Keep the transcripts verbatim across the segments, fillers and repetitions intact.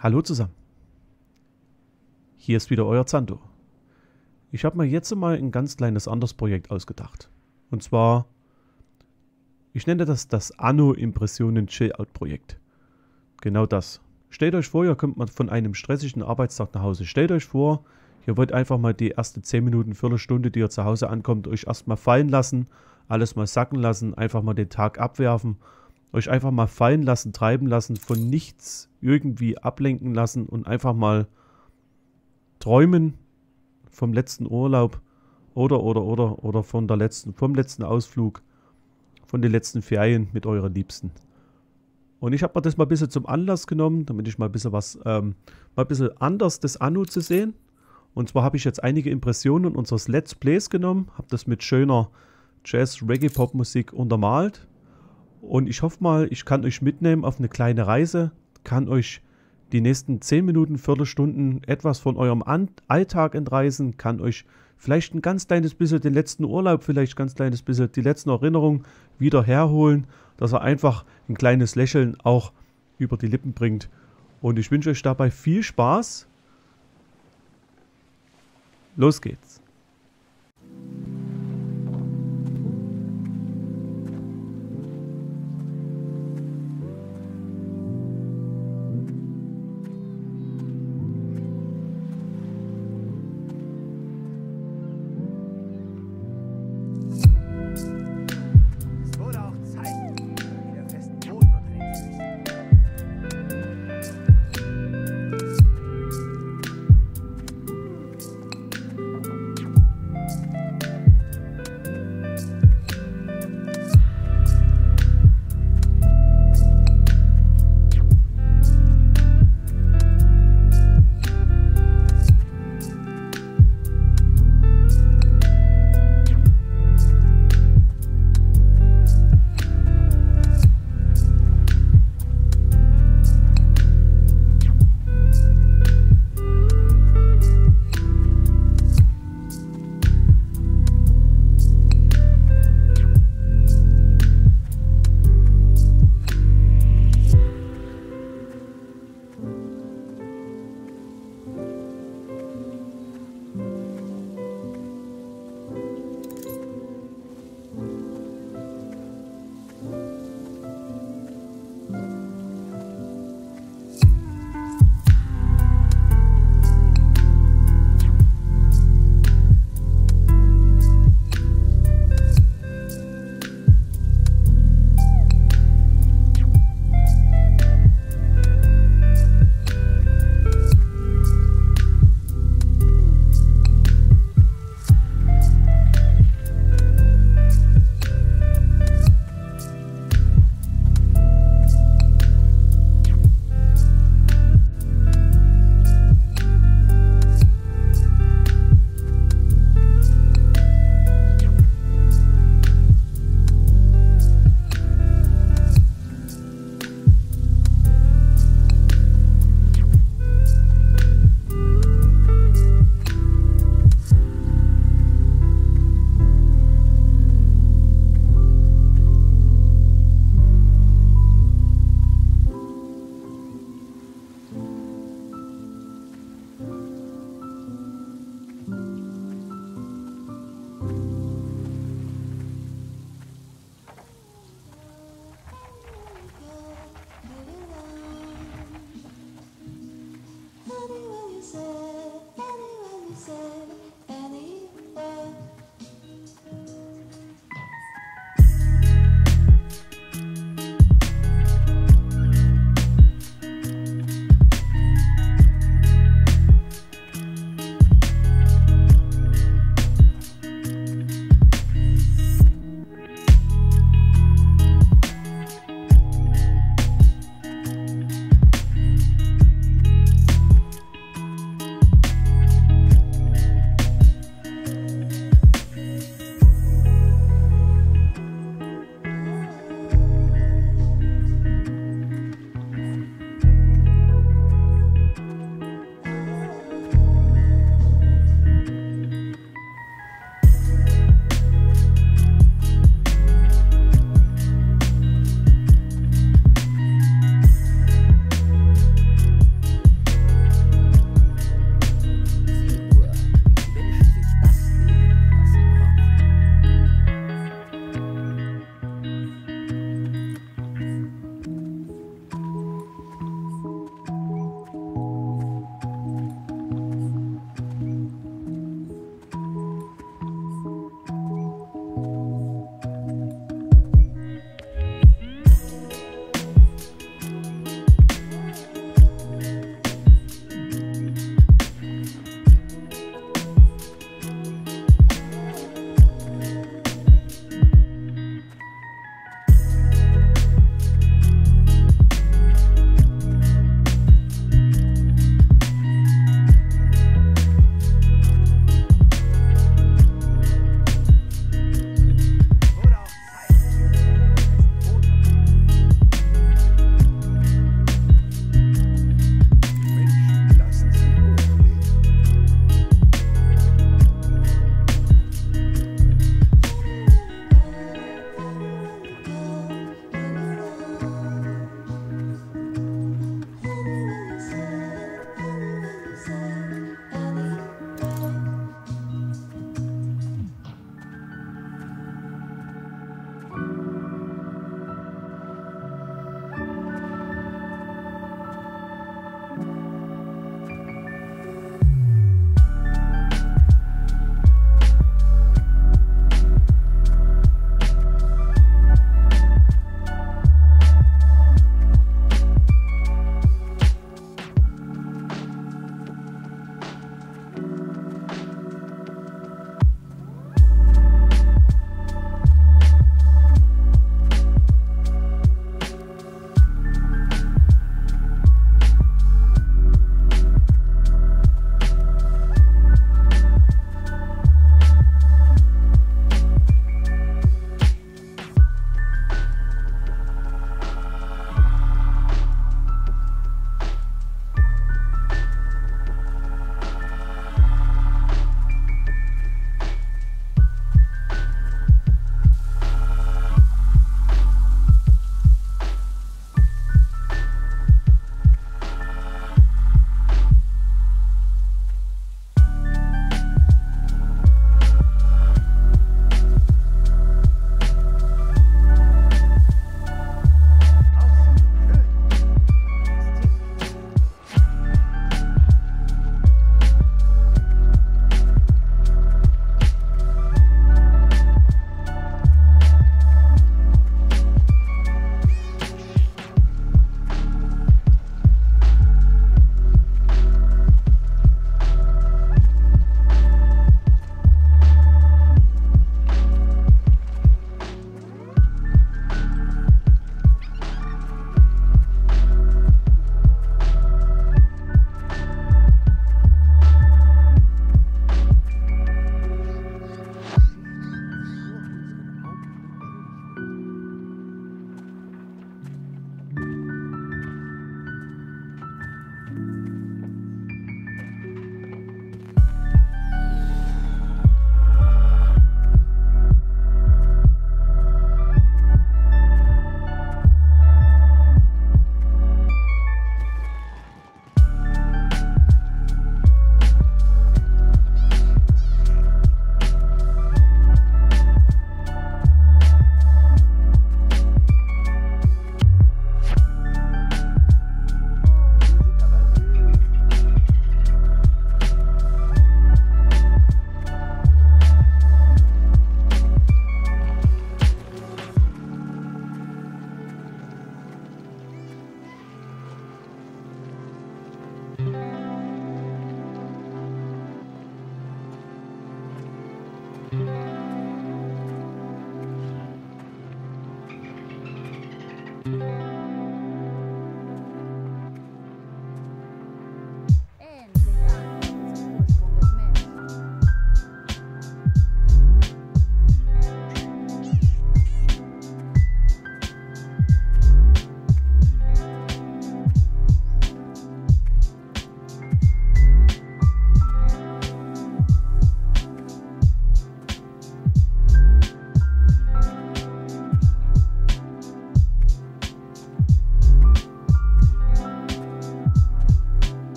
Hallo zusammen. Hier ist wieder euer Zanto. Ich habe mir jetzt mal ein ganz kleines anderes Projekt ausgedacht. Und zwar, ich nenne das das Anno Impressionen Chillout Projekt. Genau das. Stellt euch vor, ihr kommt mal von einem stressigen Arbeitstag nach Hause. Stellt euch vor, ihr wollt einfach mal die erste zehn Minuten, Viertelstunde, die ihr zu Hause ankommt, euch erstmal fallen lassen, alles mal sacken lassen, einfach mal den Tag abwerfen, euch einfach mal fallen lassen, treiben lassen, von nichts irgendwie ablenken lassen und einfach mal träumen vom letzten Urlaub oder, oder, oder, oder von der letzten, vom letzten Ausflug, von den letzten Ferien mit euren Liebsten. Und ich habe mir das mal ein bisschen zum Anlass genommen, damit ich mal ein bisschen was, ähm, mal ein bisschen anders das Anno zu sehen. Und zwar habe ich jetzt einige Impressionen unseres Let's Plays genommen, habe das mit schöner Jazz-Reggae-Pop-Musik untermalt. Und ich hoffe mal, ich kann euch mitnehmen auf eine kleine Reise, kann euch die nächsten zehn Minuten, Viertelstunden etwas von eurem An Alltag entreißen, kann euch vielleicht ein ganz kleines bisschen den letzten Urlaub, vielleicht ein ganz kleines bisschen die letzten Erinnerungen wieder herholen, dass er einfach ein kleines Lächeln auch über die Lippen bringt. Und ich wünsche euch dabei viel Spaß. Los geht's.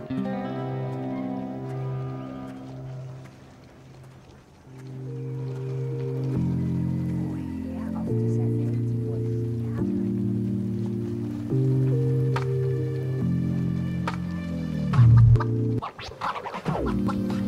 Woher auf dieser Welt die wohl stammen?